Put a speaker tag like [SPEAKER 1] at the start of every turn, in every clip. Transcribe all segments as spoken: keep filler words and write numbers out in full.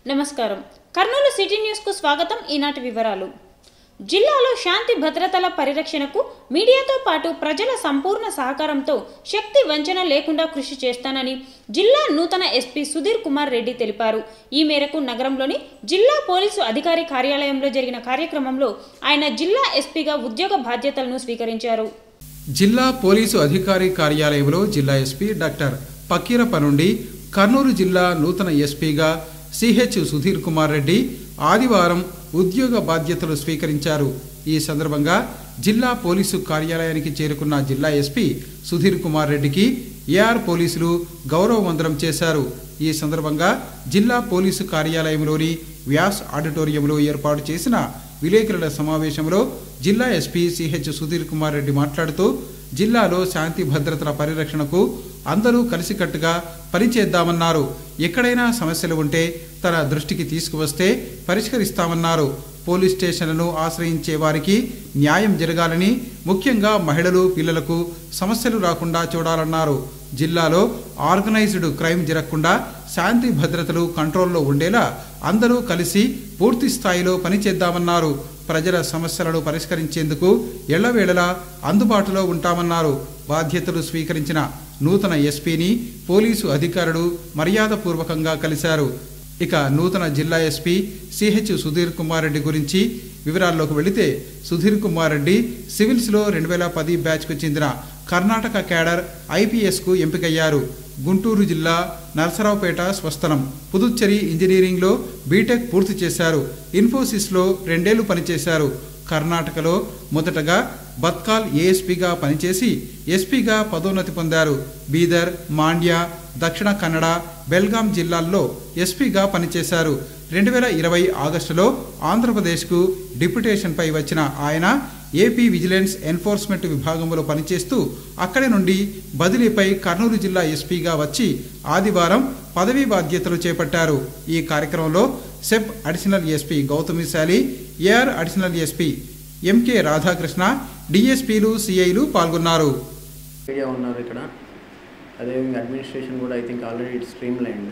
[SPEAKER 1] నమస్కారం. Kurnool city news కు స్వాగతం. ఈనాటి వివరాలు. జిల్లాలో శాంతి భద్రతల పరిరక్షణకు మీడియాతో పాటు ప్రజల సంపూర్ణ సహకారంతో శక్తి వంచన లేకుండా కృషి చేస్తానని జిల్లా నూతన ఎస్పీ సుధీర్ కుమార్ రెడ్డి తెలిపారు. ఈ మేరకు నగరంలోని జిల్లా పోలీసు అధికారి కార్యాలయంలో జరిగిన కార్యక్రమంలో ఆయన జిల్లా ఎస్పీగా ఉద్యోగ బాధ్యతలను స్వీకరించారు.
[SPEAKER 2] జిల్లా పోలీసు అధికారి కార్యాలయంలో జిల్లా ఎస్పీ డాక్టర్ పకీరప్ప నుండి కర్నూలు జిల్లా నూతన ఎస్పీగా సిహెచ్ సుధీర్ కుమార్ రెడ్డి ఆదివారం ఉద్యోగ బాధ్యతలు స్వీకరించారు. ఈ సందర్భంగా జిల్లా పోలీసు కార్యాలయానికి చేరుకున్న జిల్లా ఎస్పీ సుధీర్ కుమార్ రెడ్డికి ఏఆర్ పోలీసులు గౌరవ వందనం చేశారు. ఈ సందర్భంగా జిల్లా పోలీసు కార్యాలయంలోని వ్యాస్ ఆడిటోరియంలో ఏర్పాటు చేసిన విలేకరుల సమావేశంలో జిల్లా ఎస్పీ సిహెచ్ సుధీర్ కుమార్ రెడ్డి మాట్లాడుతూ జిల్లాలో శాంతి భద్రతల పరిరక్షణకు అందరూ కలిసికట్టుగా పనిచేద్దామన్నారు. ఎక్కడైనా సమస్యలు ఉంటే తన దృష్టికి తీసుకువస్తే పరిష్కరిస్తామన్నారు. పోలీస్ స్టేషన్లను ఆశ్రయించే వారికి న్యాయం జరగాలని, ముఖ్యంగా మహిళలు, పిల్లలకు సమస్యలు రాకుండా చూడాలన్నారు. జిల్లాలో ఆర్గనైజ్డ్ క్రైమ్ జరగకుండా శాంతి భద్రతలు కంట్రోల్లో ఉండేలా అందరూ కలిసి పూర్తి స్థాయిలో పనిచేద్దామన్నారు. ప్రజల సమస్యలను పరిష్కరించేందుకు ఎళ్లవేళలా అందుబాటులో ఉంటామన్నారు. బాధ్యతలు స్వీకరించిన నూతన ఎస్పీని పోలీసు అధికారులు మర్యాదపూర్వకంగా కలిశారు. ఇక నూతన జిల్లా ఎస్పీ సిహెచ్ సుధీర్ కుమార్ రెడ్డి గురించి వివరాల్లోకి వెళితే, సుధీర్ కుమార్ రెడ్డి సివిల్స్లో రెండు వేల పది బ్యాచ్కు చెందిన కర్ణాటక క్యాడర్ ఐపీఎస్కు ఎంపికయ్యారు. గుంటూరు జిల్లా నరసరావుపేట స్వస్థలం. పుదుచ్చేరి ఇంజనీరింగ్లో బీటెక్ పూర్తి చేశారు. ఇన్ఫోసిస్లో రెండేళ్లు పనిచేశారు. కర్ణాటకలో మొదటగా బత్కాల్ ఏఎస్పీగా పనిచేసి ఎస్పీగా పదోన్నతి పొందారు. బీదర్, మాండ్య, దక్షిణ కన్నడ, బెల్గాం జిల్లాల్లో ఎస్పీగా పనిచేశారు. రెండు వేల ఇరవై ఆగస్టులో ఆంధ్రప్రదేశ్కు డిప్యుటేషన్పై వచ్చిన ఆయన ఏపీ విజిలెన్స్ ఎన్ఫోర్స్మెంట్ విభాగంలో పనిచేస్తూ అక్కడి నుండి బదిలీపై కర్నూలు జిల్లా ఎస్పీగా వచ్చి ఆదివారం పదవీ బాధ్యతలు చేపట్టారు. ఈ కార్యక్రమంలో SEB additional SP Gautamishali, AR additional SP MK Radhakrishna, డిఎస్పీలు, సిఐలు పాల్గొన్నారు.
[SPEAKER 3] మీడియా ఉన్నారు ఇక్కడ. అదేవిధంగా అడ్మినిస్ట్రేషన్ కూడా I think already it streamlined.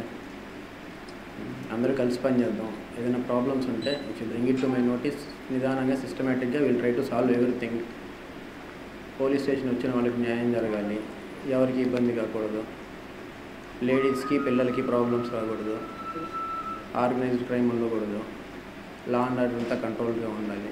[SPEAKER 3] అందరూ కలిసి పని చేద్దాం. ఏదైనా ప్రాబ్లమ్స్ ఉంటే if you bring it to my notice, నిదానంగా సిస్టమేటిక్గా will try to solve everything. Police station వచ్చిన వాళ్ళకి న్యాయం జరగాలి, ఎవరికి ఇబ్బంది కాకూడదు, లేడీస్కి పిల్లలకి ప్రాబ్లమ్స్ రాకూడదు, ఆర్గనైజ్డ్ క్రైమ్ ఉండకూడదు, లా అండ్ ఆర్డర్ అంతా కంట్రోల్గా ఉండాలి.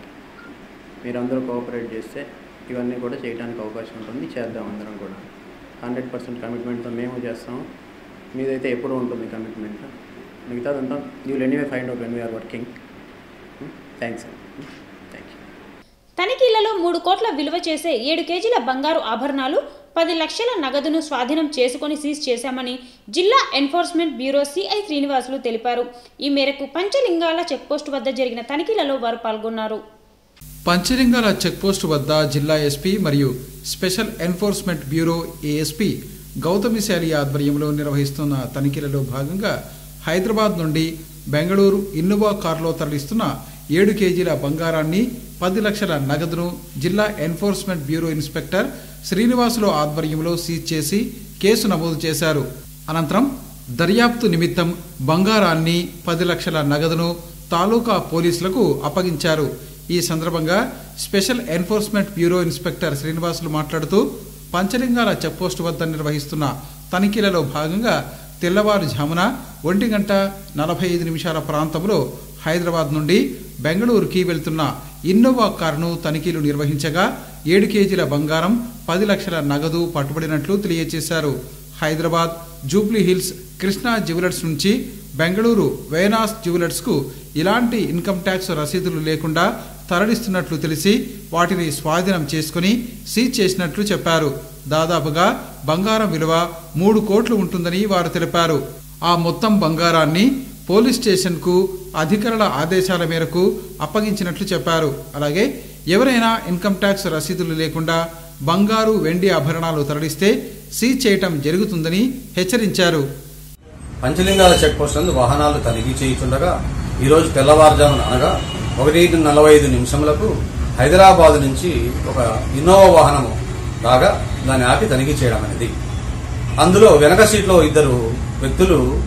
[SPEAKER 3] మీరందరూ కోఆపరేట్ చేస్తే ఇవన్నీ కూడా చేయడానికి అవకాశం ఉంటుంది. చేద్దాం అందరం కూడా. హండ్రెడ్ పర్సెంట్ కమిట్మెంట్తో మేము చేస్తాము. మీదైతే ఎప్పుడూ ఉంటుంది కమిట్మెంట్. మిగతాదంతా you will anyway find out when we're working. Thanks. Thank you.
[SPEAKER 1] తనిఖీలలో మూడు కోట్ల విలువ చేసే ఏడు కేజీల బంగారు ఆభరణాలు, పది లక్షల నగదును స్వాధీనం చేసుకుని సీజ్ చేశామని జిల్లా ఎన్ఫోర్స్మెంట్ బ్యూరో సిఐ శ్రీనివాసులు తెలిపారు. ఈ మేరకు పంచలింగాల చెక్పోస్టు వద్ద జరిగిన తనిఖీలలో వారు పాల్గొన్నారు.
[SPEAKER 2] పంచలింగాల చెక్పోస్టు వద్ద జిల్లా ఎస్పీ మరియు special enforcement bureau ASP Gautamishali ఆధ్వర్యంలో నిర్వహిస్తున్న తనిఖీలలో భాగంగా హైదరాబాద్ నుండి బెంగళూరు ఇన్నోవా కారులో తరలిస్తున్న ఏడు కేజీల బంగారాన్ని, పది లక్షల నగదును జిల్లా ఎన్ఫోర్స్మెంట్ బ్యూరో ఇన్స్పెక్టర్ శ్రీనివాసులు ఆధ్వర్యంలో సీజ్ చేసి కేసు నమోదు చేశారు. అనంతరం దర్యాప్తు నిమిత్తం బంగారాన్ని, పది లక్షల నగదును తాలూకా పోలీసులకు అప్పగించారు. ఈ సందర్భంగా special enforcement bureau inspector Srinivasulu మాట్లాడుతూ పంచలింగాల చెక్పోస్టు వద్ద నిర్వహిస్తున్న తనిఖీలలో భాగంగా తెల్లవారుజామున ఒంటి గంట నలభై ఐదు నిమిషాల ప్రాంతంలో హైదరాబాద్ నుండి బెంగళూరుకి వెళ్తున్న ఇన్నోవా కారును తనిఖీలు నిర్వహించగా ఏడు కేజీల బంగారం, పది లక్షల నగదు పట్టుబడినట్లు తెలియజేశారు. Hyderabad Jubilee Hills Krishna jewellers నుంచి బెంగళూరు వేనాస్ జ్యువెలర్స్ కు ఇలాంటి ఇన్కమ్ ట్యాక్స్ రసీదులు లేకుండా తరలిస్తున్నట్లు తెలిసి వాటిని స్వాధీనం చేసుకుని సీజ్ చేసినట్లు చెప్పారు. దాదాపుగా బంగారం విలువ మూడు కోట్లు ఉంటుందని వారు తెలిపారు. ఆ మొత్తం బంగారాన్ని పోలీస్ స్టేషన్ కు అధికారుల ఆదేశాల మేరకు అప్పగించినట్లు చెప్పారు. అలాగే ఎవరైనా ఇన్కమ్ ట్యాక్స్ రసీదులు లేకుండా బంగారు, వెండి ఆభరణాలు తరలిస్తే సీజ్ చేయటం జరుగుతుందని హెచ్చరించారు.
[SPEAKER 4] పంచలింగాల చెక్ పోస్ట్ నందు వాహనాలు తనిఖీ చేయుచుండగా ఈరోజు తెల్లవారుజామున అనగా ఒకటి నలభై ఐదు నిమిషములకు హైదరాబాద్ నుంచి ఒక ఇన్నోవా వాహనము రాగా దాన్ని ఆపి తనిఖీ చేయడం అనేది. అందులో వెనక సీట్లో ఇద్దరు వ్యక్తులు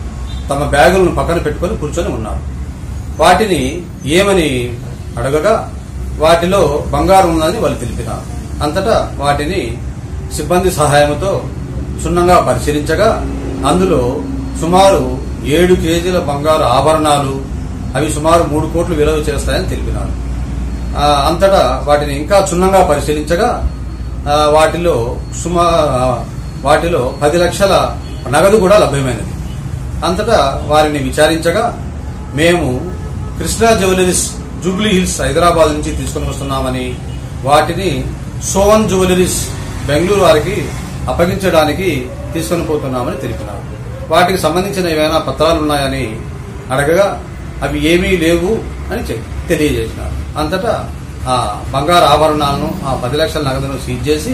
[SPEAKER 4] తమ బ్యాగులను పక్కన పెట్టుకొని కూర్చొని ఉన్నారు. వాటిని ఏమని అడగగా వాటిలో బంగారం ఉందని వాళ్ళు తెలిపినారు. అంతటా వాటిని సిబ్బంది సహాయంతో క్షుణ్ణంగా పరిశీలించగా అందులో సుమారు ఏడు కేజీల బంగారు ఆభరణాలు, అవి సుమారు మూడు కోట్లు విలువ చేస్తాయని తెలిపినారు. అంతటా వాటిని ఇంకా క్షుణ్ణంగా పరిశీలించగా వాటిలో సుమా వాటిలో పది లక్షల నగదు కూడా లభ్యమైనది. అంతటా వారిని విచారించగా మేము Krishna jewelleries Jubilee Hills Hyderabad నుంచి తీసుకుని వస్తున్నామని, వాటిని సోవన్ జ్యువెలరీస్ బెంగళూరు వారికి అప్పగించడానికి తీసుకొని పోతున్నామని తెలిపినారు. వాటికి సంబంధించిన ఏమైనా పత్రాలు ఉన్నాయని అడగగా అవి ఏమీ లేవు అని తెలియజేసినారు. అంతటా ఆ బంగారు ఆభరణాలను, ఆ పది లక్షల నగదును సీజ్ చేసి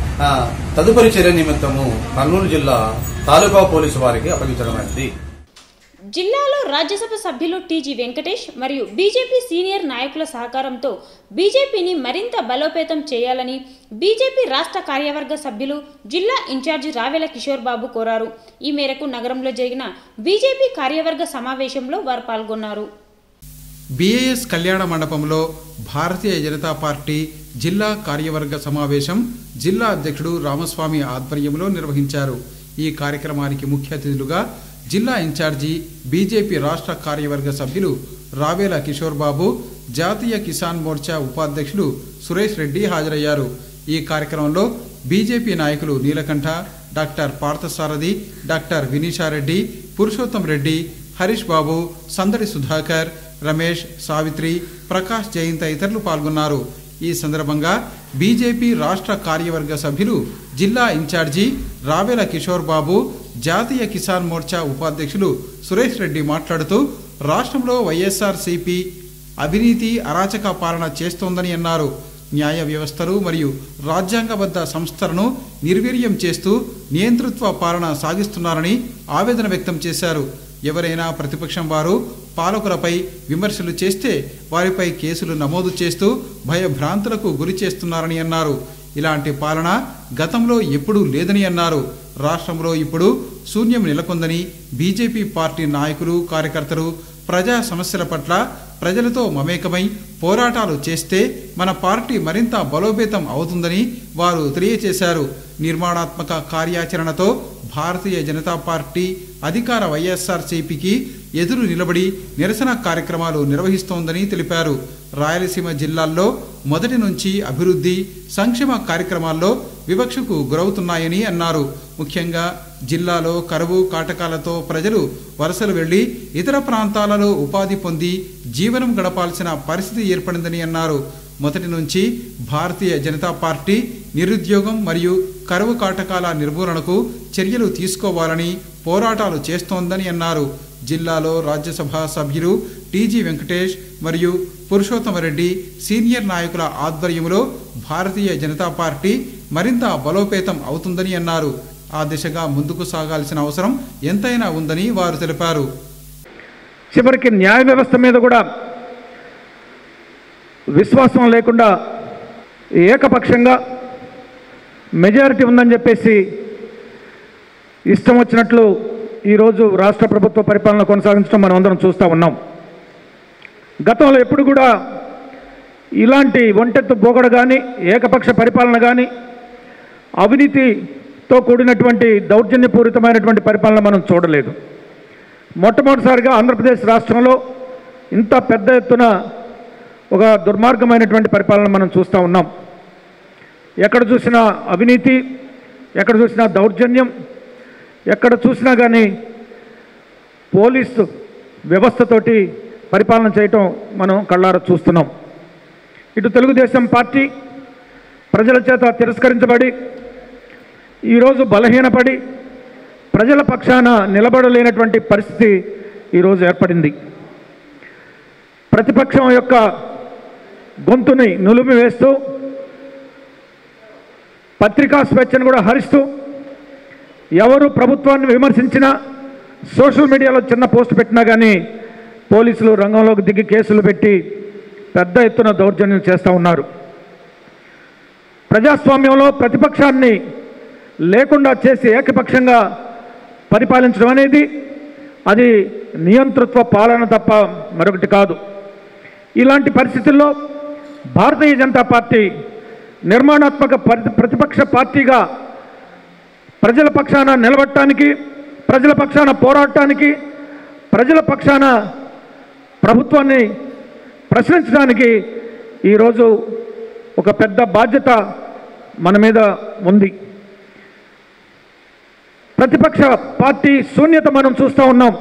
[SPEAKER 4] తదుపరి చర్య నిమిత్తము కర్నూలు జిల్లా తాలూకా పోలీసు వారికి అప్పగించడం అయింది.
[SPEAKER 1] జిల్లాలో రాజ్యసభ సభ్యులు టీజీ వెంకటేష్ మరియు బీజేపీ సీనియర్ నాయకుల సహకారంతో బీజేపీని మరింత బలోపేతం చేయాలని బీజేపీ రాష్ట్ర కార్యవర్గ సభ్యులు జిల్లా ఇన్ఛార్జి రావెల కిషోర్ బాబు కోరారు. ఈ మేరకు నగరంలో జరిగిన బీజేపీ కార్యవర్గ సమావేశంలో వారు పాల్గొన్నారు.
[SPEAKER 2] బీఏఎస్ కళ్యాణ మండపంలో భారతీయ జనతా పార్టీ జిల్లా కార్యవర్గ సమావేశం జిల్లా అధ్యక్షుడు రామస్వామి ఆధ్వర్యంలో నిర్వహించారు. ఈ కార్యక్రమానికి ముఖ్య అతిథులుగా జిల్లా ఇన్ఛార్జి బీజేపీ రాష్ట్ర కార్యవర్గ సభ్యులు రావేల కిషోర్ బాబు, జాతీయ కిసాన్ మోర్చా ఉపాధ్యక్షులు సురేష్ రెడ్డి హాజరయ్యారు. ఈ కార్యక్రమంలో బీజేపీ నాయకులు నీలకంఠ, డాక్టర్ పార్థసారథి, డాక్టర్ వినీషారెడ్డి, పురుషోత్తం రెడ్డి, హరీష్ బాబు, సందడి సుధాకర్, రమేష్, సావిత్రి, ప్రకాష్ జైన్ తదితరులు పాల్గొన్నారు. ఈ సందర్భంగా బీజేపీ రాష్ట్ర కార్యవర్గ సభ్యులు జిల్లా ఇన్ఛార్జి రావేల కిషోర్ బాబు, జాతీయ కిసాన్ మోర్చా ఉపాధ్యక్షులు సురేష్ రెడ్డి మాట్లాడుతూ రాష్ట్రంలో వైఎస్ఆర్ సిపి అవినీతి అరాచక పాలన చేస్తోందని అన్నారు. న్యాయ వ్యవస్థలు మరియు రాజ్యాంగబద్ధ సంస్థలను నిర్వీర్యం చేస్తూ నియంతృత్వ పాలన సాగిస్తున్నారని ఆవేదన వ్యక్తం చేశారు. ఎవరైనా ప్రతిపక్షం వారు పాలకులపై విమర్శలు చేస్తే వారిపై కేసులు నమోదు చేస్తూ భయభ్రాంతులకు గురి చేస్తున్నారని అన్నారు. ఇలాంటి పాలన గతంలో ఎప్పుడూ లేదని అన్నారు. రాష్ట్రంలో ఇప్పుడు శూన్యం నెలకొందని, బీజేపీ పార్టీ నాయకులు, కార్యకర్తలు ప్రజా సమస్యల పట్ల ప్రజలతో మమేకమై పోరాటాలు చేస్తే మన పార్టీ మరింత బలోపేతం అవుతుందని వారు తెలియజేశారు. నిర్మాణాత్మక కార్యాచరణతో భారతీయ జనతా పార్టీ అధికార వైఎస్ఆర్సీపీకి ఎదురు నిలబడి నిరసన కార్యక్రమాలు నిర్వహిస్తోందని తెలిపారు. రాయలసీమ జిల్లాల్లో మొదటి నుంచి అభివృద్ధి, సంక్షేమ కార్యక్రమాల్లో వివక్షకు గురవుతున్నాయని అన్నారు. ముఖ్యంగా జిల్లాలో కరువు కాటకాలతో ప్రజలు వలసలు వెళ్లి ఇతర ప్రాంతాలలో ఉపాధి పొంది జీవనం గడపాల్సిన పరిస్థితి ఏర్పడిందని అన్నారు. మొదటి నుంచి భారతీయ జనతా పార్టీ నిరుద్యోగం మరియు కరువు కాటకాల నిర్మూలనకు చర్యలు తీసుకోవాలని పోరాటాలు చేస్తోందని అన్నారు. జిల్లాలో రాజ్యసభ సభ్యులు టీజీ వెంకటేష్ మరియు పురుషోత్తమరెడ్డి సీనియర్ నాయకుల ఆధ్వర్యంలో భారతీయ జనతా పార్టీ మరింత బలోపేతం అవుతుందని అన్నారు. ఆ దిశగా ముందుకు సాగాల్సిన అవసరం ఎంతైనా ఉందని వారు తెలిపారు.
[SPEAKER 5] చివరికి న్యాయ వ్యవస్థ మీద కూడా విశ్వాసం లేకుండా ఏకపక్షంగా మెజారిటీ ఉందని చెప్పేసి ఇష్టం వచ్చినట్లు ఈరోజు రాష్ట్ర ప్రభుత్వ పరిపాలన కొనసాగించడం మనం అందరం చూస్తూ ఉన్నాం. గతంలో ఎప్పుడు కూడా ఇలాంటి ఒంటెత్తు బోగడ కానీ, ఏకపక్ష పరిపాలన కానీ, అవినీతితో కూడినటువంటి దౌర్జన్యపూరితమైనటువంటి పరిపాలన మనం చూడలేదు. మొట్టమొదటిసారిగా ఆంధ్రప్రదేశ్ రాష్ట్రంలో ఇంత పెద్ద ఎత్తున ఒక దుర్మార్గమైనటువంటి పరిపాలన మనం చూస్తూ ఉన్నాం. ఎక్కడ చూసినా అవినీతి, ఎక్కడ చూసినా దౌర్జన్యం, ఎక్కడ చూసినా కానీ పోలీసు వ్యవస్థతోటి పరిపాలన చేయటం మనం కళ్ళారా చూస్తున్నాం. ఇటు తెలుగుదేశం పార్టీ ప్రజల చేత తిరస్కరించబడి ఈరోజు బలహీనపడి ప్రజల పక్షాన నిలబడలేనటువంటి పరిస్థితి ఈరోజు ఏర్పడింది. ప్రతిపక్షం యొక్క గొంతుని నులిమి వేస్తూ, పత్రికా స్వేచ్ఛను కూడా హరిస్తూ, ఎవరు ప్రభుత్వాన్ని విమర్శించినా, సోషల్ మీడియాలో చిన్న పోస్ట్ పెట్టినా కానీ పోలీసులు రంగంలోకి దిగి కేసులు పెట్టి పెద్ద ఎత్తున దౌర్జన్యం చేస్తూ ఉన్నారు. ప్రజాస్వామ్యంలో ప్రతిపక్షాన్ని లేకుండా చేసి ఏకపక్షంగా పరిపాలించడం అనేది అది నియంతృత్వ పాలన తప్ప మరొకటి కాదు. ఇలాంటి పరిస్థితుల్లో భారతీయ జనతా పార్టీ నిర్మాణాత్మక ప్రతిపక్ష పార్టీగా ప్రజల పక్షాన నిలబడటానికి, ప్రజల పక్షాన పోరాడటానికి, ప్రజల పక్షాన ప్రభుత్వాన్ని ప్రశ్నించడానికి ఈరోజు ఒక పెద్ద బాధ్యత మన మీద ఉంది. ప్రతిపక్ష పార్టీ శూన్యత మనం చూస్తూ ఉన్నాం.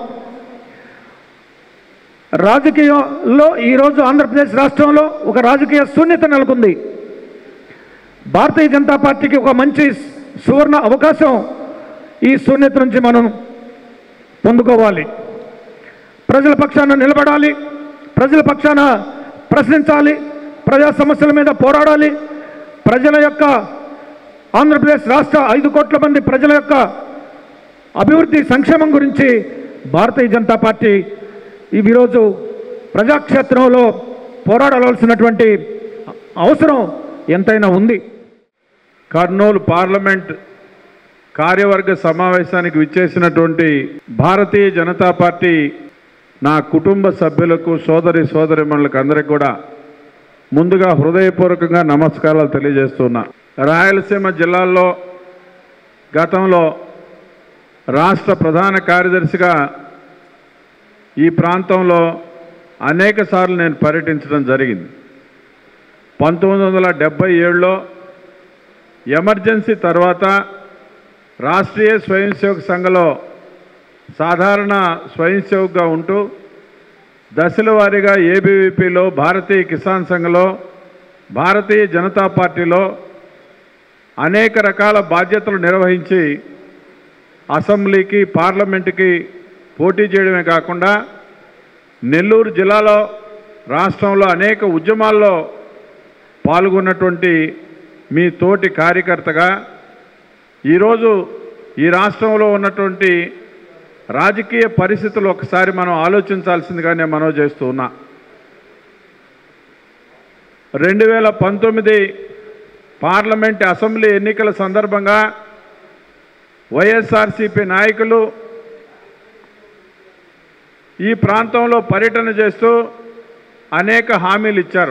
[SPEAKER 5] రాజకీయంలో ఈరోజు ఆంధ్రప్రదేశ్ రాష్ట్రంలో ఒక రాజకీయ శూన్యత నెలకొంది. భారతీయ జనతా పార్టీకి ఒక మంచి సువర్ణ అవకాశం ఈ శూన్యత నుంచి మనం పొందుకోవాలి. ప్రజల పక్షాన నిలబడాలి, ప్రజల పక్షాన ప్రశ్నించాలి, ప్రజా సమస్యల మీద పోరాడాలి. ప్రజల యొక్క ఆంధ్రప్రదేశ్ రాష్ట్ర ఐదు కోట్ల మంది ప్రజల యొక్క అభివృద్ధి సంక్షేమం గురించి భారతీయ జనతా పార్టీ ఈరోజు ప్రజాక్షేత్రంలో పోరాడాల్సినటువంటి అవసరం ఎంతైనా ఉంది.
[SPEAKER 6] కర్నూలు పార్లమెంట్ కార్యవర్గ సమావేశానికి విచ్చేసినటువంటి భారతీయ జనతా పార్టీ నా కుటుంబ సభ్యులకు, సోదరి సోదరిమణులకు అందరికీ కూడా ముందుగా హృదయపూర్వకంగా నమస్కారాలు తెలియజేస్తున్నా. రాయలసీమ జిల్లాల్లో గతంలో రాష్ట్ర ప్రధాన కార్యదర్శిగా ఈ ప్రాంతంలో అనేక సార్లు నేను పర్యటించడం జరిగింది. పంతొమ్మిది వందల డెబ్బై ఏడులో ఎమర్జెన్సీ తర్వాత రాష్ట్రీయ స్వయం సేవక సంఘంలో సాధారణ స్వయం సేవకుగా ఉంటూ దశల వారీగా ఏబీవీపీలో, భారతీయ కిసాన్ సంఘంలో, భారతీయ జనతా పార్టీలో అనేక రకాల బాధ్యతలు నిర్వహించి అసెంబ్లీకి, పార్లమెంటుకి పోటీ చేయడమే కాకుండా నెల్లూరు జిల్లాలో, రాష్ట్రంలో అనేక ఉద్యమాల్లో పాల్గొన్నటువంటి మీ తోటి కార్యకర్తగా ఈరోజు ఈ రాష్ట్రంలో ఉన్నటువంటి రాజకీయ పరిస్థితులు ఒకసారి మనం ఆలోచించాల్సిందిగా నేను మనవి చేస్తూ ఉన్నా. రెండు వేల పంతొమ్మిది పార్లమెంట్ అసెంబ్లీ ఎన్నికల సందర్భంగా వైఎస్ఆర్సీపీ నాయకులు ఈ ప్రాంతంలో పర్యటన చేస్తూ అనేక హామీలు ఇచ్చారు.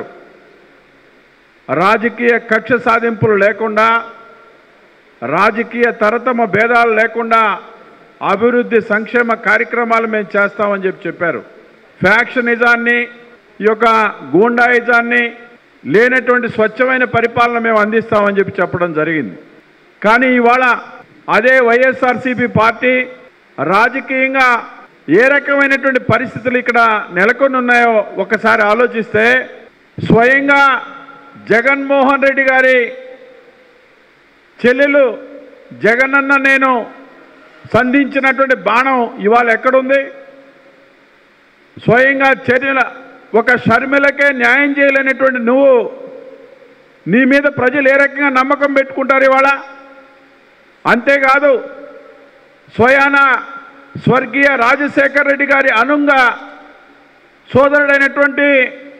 [SPEAKER 6] రాజకీయ కక్ష సాధింపులు లేకుండా, రాజకీయ తరతమ భేదాలు లేకుండా అభివృద్ధి సంక్షేమ కార్యక్రమాలు మేము చేస్తామని చెప్పి చెప్పారు. ఫ్యాక్షనిజాన్ని, ఈ యొక్క గూండాయిజాన్ని లేనటువంటి స్వచ్ఛమైన పరిపాలన మేము అందిస్తామని చెప్పి చెప్పడం జరిగింది. కానీ ఇవాళ అదే వైఎస్ఆర్సీపీ పార్టీ రాజకీయంగా ఏ రకమైనటువంటి పరిస్థితులు ఇక్కడ నెలకొని ఉన్నాయో ఒకసారి ఆలోచిస్తే, స్వయంగా జగన్మోహన్ రెడ్డి గారి చెల్లెలు జగనన్న నేను సంధించినటువంటి బాణం ఇవాళ ఎక్కడుంది? స్వయంగా చర్యల ఒక షర్మిలకే న్యాయం చేయలేనటువంటి నువ్వు, నీ మీద ప్రజలు ఏ రకంగా నమ్మకం పెట్టుకుంటారు ఇవాళ? అంతేకాదు, స్వయాన స్వర్గీయ రాజశేఖర రెడ్డి గారి అనుంగా సోదరుడైనటువంటి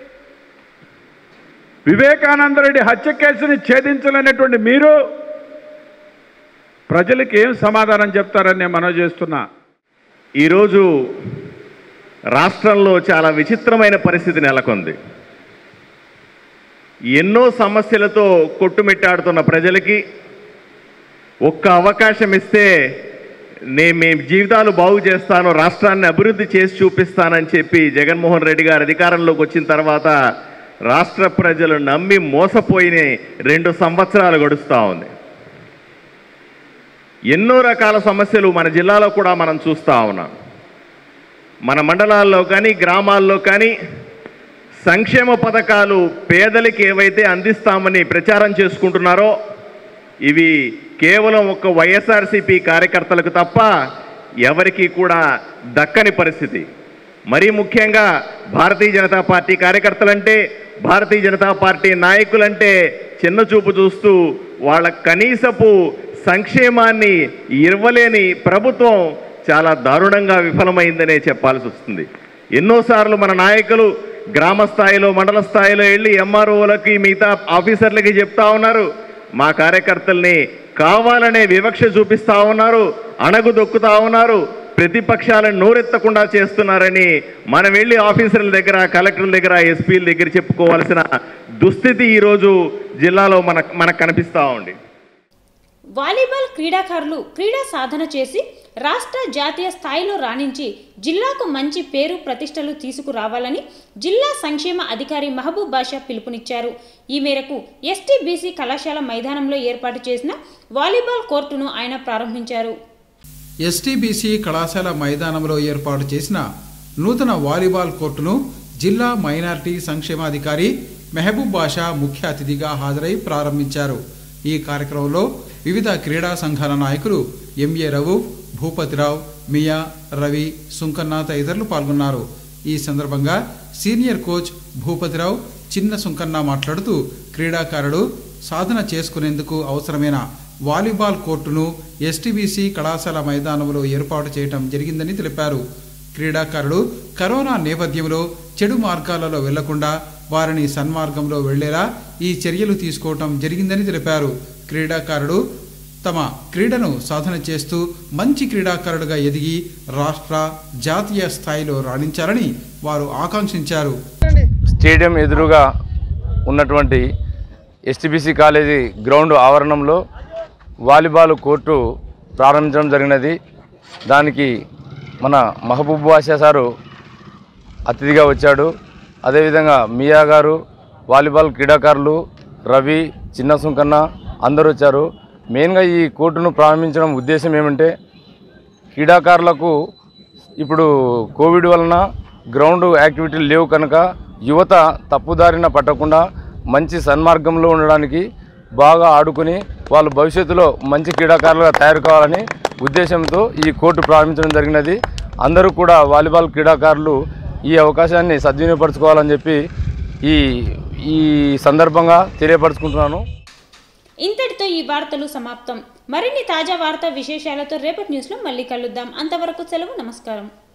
[SPEAKER 6] వివేకానంద రెడ్డి హత్య కేసుని ఛేదించలేనటువంటి మీరు ప్రజలకు ఏం సమాధానం చెప్తారని నేను మనవి చేస్తున్నా.
[SPEAKER 7] ఈరోజు రాష్ట్రంలో చాలా విచిత్రమైన పరిస్థితి నెలకొంది. ఎన్నో సమస్యలతో కొట్టుమిట్టాడుతున్న ప్రజలకి ఒక్క అవకాశం ఇస్తే నేను మీ జీవితాలు బాగు చేస్తాను, రాష్ట్రాన్ని అభివృద్ధి చేసి చూపిస్తానని చెప్పి జగన్మోహన్ రెడ్డి గారు అధికారంలోకి వచ్చిన తర్వాత రాష్ట్ర ప్రజలు నమ్మి మోసపోయిన రెండు సంవత్సరాలు గడుస్తూ ఉంది. ఎన్నో రకాల సమస్యలు మన జిల్లాలో కూడా మనం చూస్తూ ఉన్నాం. మన మండలాల్లో కానీ, గ్రామాల్లో కానీ సంక్షేమ పథకాలు పేదలకి ఏవైతే అందిస్తామని ప్రచారం చేసుకుంటున్నారో ఇవి కేవలం ఒక వైఎస్ఆర్సీపీ కార్యకర్తలకు తప్ప ఎవరికి కూడా దక్కని పరిస్థితి. మరీ ముఖ్యంగా భారతీయ జనతా పార్టీ కార్యకర్తలంటే, భారతీయ జనతా పార్టీ నాయకులంటే చిన్న చూపు చూస్తూ వాళ్ళ కనీసపు సంక్షేమాన్ని ఇవ్వలేని ప్రభుత్వం చాలా దారుణంగా విఫలమైందనే చెప్పాల్సి వస్తుంది. ఎన్నోసార్లు మన నాయకులు గ్రామ స్థాయిలో, మండల స్థాయిలో వెళ్ళి ఎంఆర్ఓలకి, మిగతా ఆఫీసర్లకి చెప్తా ఉన్నారు, మా కార్యకర్తల్ని కావాలనే వివక్ష చూపిస్తూ ఉన్నారు, అణగు దొక్కుతా ఉన్నారు, ప్రతిపక్షాలను నోరెత్తకుండా చేస్తున్నారని మనం వెళ్ళి ఆఫీసర్ల దగ్గర, కలెక్టర్ల దగ్గర, ఎస్పీల దగ్గర చెప్పుకోవాల్సిన దుస్థితి ఈరోజు జిల్లాలో మన మనకు కనిపిస్తూ ఉంది.
[SPEAKER 1] వాలీబాల్ క్రీడాకారులు క్రీడా సాధన చేసి రాష్ట్ర జాతీయ స్థాయిలో రాణించి జిల్లాకు మంచి పేరు ప్రతిష్టలు తీసుకురావాలని జిల్లా సంక్షేమ అధికారి మహబూబ్ బాషా పిలుపునిచ్చారు. ఈ మేరకు ఎస్టీ బీసీ కళాశాల మైదానంలో ఏర్పాటు చేసిన వాలీబాల్ కోర్టును ఆయన ప్రారంభించారు.
[SPEAKER 2] ఎస్టీ బీసీ కళాశాల మైదానంలో ఏర్పాటు చేసిన నూతన వాలీబాల్ కోర్టును జిల్లా మైనారిటీ సంక్షేమాధికారి మెహబూబ్ బాషా ముఖ్య అతిథిగా హాజరై ప్రారంభించారు. ఈ కార్యక్రమంలో వివిధ క్రీడా సంఘాల నాయకులు ఎంఏ రఘు, భూపతిరావు, మియా, రవి, సుంకన్న తదితరులు పాల్గొన్నారు. ఈ సందర్భంగా సీనియర్ కోచ్ భూపతిరావు చిన్న సుంకన్న మాట్లాడుతూ క్రీడాకారుడు సాధన చేసుకునేందుకు అవసరమైన వాలీబాల్ కోర్టును ఎస్టీబీసీ కళాశాల మైదానంలో ఏర్పాటు చేయడం జరిగిందని తెలిపారు. క్రీడాకారుడు కరోనా నేపథ్యంలో చెడు మార్గాలలో వెళ్లకుండా వారిని సన్మార్గంలో వెళ్లేలా ఈ చర్యలు తీసుకోవటం జరిగిందని తెలిపారు. క్రీడాకారుడు తమ క్రీడను సాధన చేస్తూ మంచి క్రీడాకారుడుగా ఎదిగి రాష్ట్ర, జాతీయ స్థాయిలో రాణించాలని వారు ఆకాంక్షించారు.
[SPEAKER 8] స్టేడియం ఎదురుగా ఉన్నటువంటి ఎస్టీబీసీ కాలేజీ గ్రౌండ్ ఆవరణంలో వాలీబాల్ కోర్టు ప్రారంభించడం జరిగినది. దానికి మన మహబూబ్ బాషా సారు అతిథిగా వచ్చాడు. అదేవిధంగా మియా గారు, వాలీబాల్ క్రీడాకారులు రవి, చిన్న సుంకన్న అందరూ వచ్చారు. మెయిన్గా ఈ కోర్టును ప్రారంభించడం ఉద్దేశం ఏమంటే క్రీడాకారులకు ఇప్పుడు కోవిడ్ వలన గ్రౌండ్ యాక్టివిటీలు లేవు కనుక యువత తప్పుదారిన పట్టకుండా మంచి సన్మార్గంలో ఉండడానికి, బాగా ఆడుకుని వాళ్ళు భవిష్యత్తులో మంచి క్రీడాకారులుగా తయారు కావాలని ఉద్దేశంతో ఈ కోర్టు ప్రారంభించడం జరిగినది. అందరూ కూడా వాలీబాల్ క్రీడాకారులు ఈ అవకాశాన్ని సద్వినియోగపరచుకోవాలని చెప్పి ఈ ఈ సందర్భంగా తెలియపరచుకుంటున్నాను.
[SPEAKER 1] ఇంతటితో ఈ వార్తలు సమాప్తం. మరిన్ని తాజా వార్తా విశేషాలతో రేపటి న్యూస్లో మళ్ళీ కలుద్దాం. అంతవరకు సెలవు. నమస్కారం.